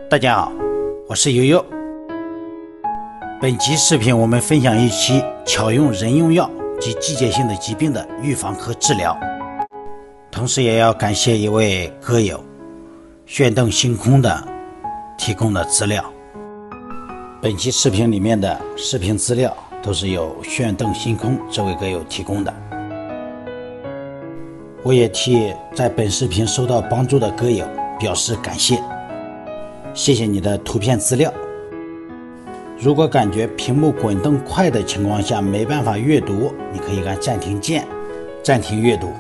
大家好，我是悠悠。本期视频我们分享一期巧用人用药及季节性的疾病的预防和治疗，同时也要感谢一位歌友炫动星空的提供的资料。本期视频里面的视频资料都是由炫动星空这位歌友提供的，我也替在本视频收到帮助的歌友表示感谢。谢谢你的图片资料。如果感觉屏幕滚动快的情况下没办法阅读，你可以按暂停键暂停阅读。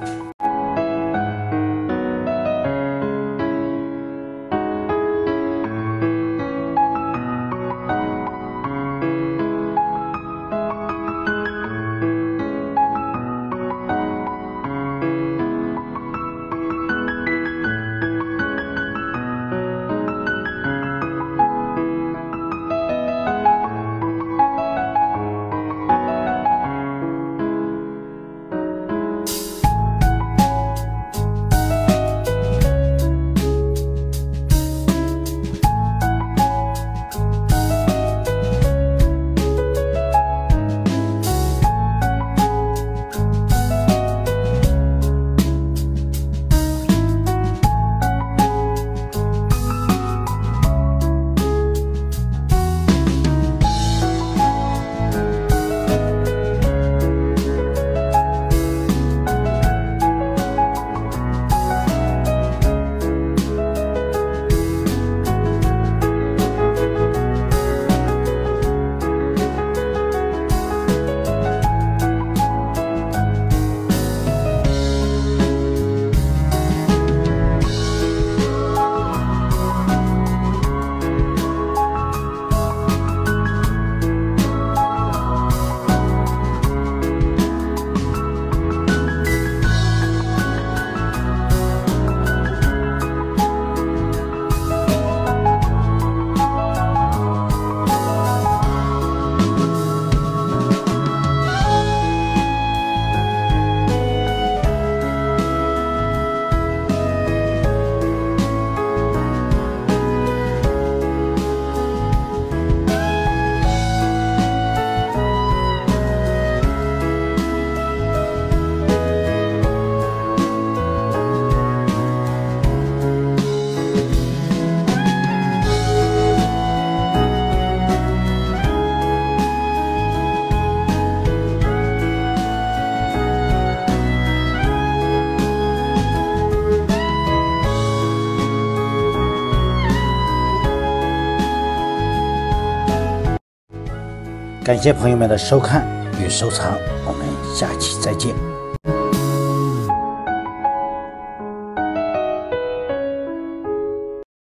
感谢朋友们的收看与收藏，我们下期再见。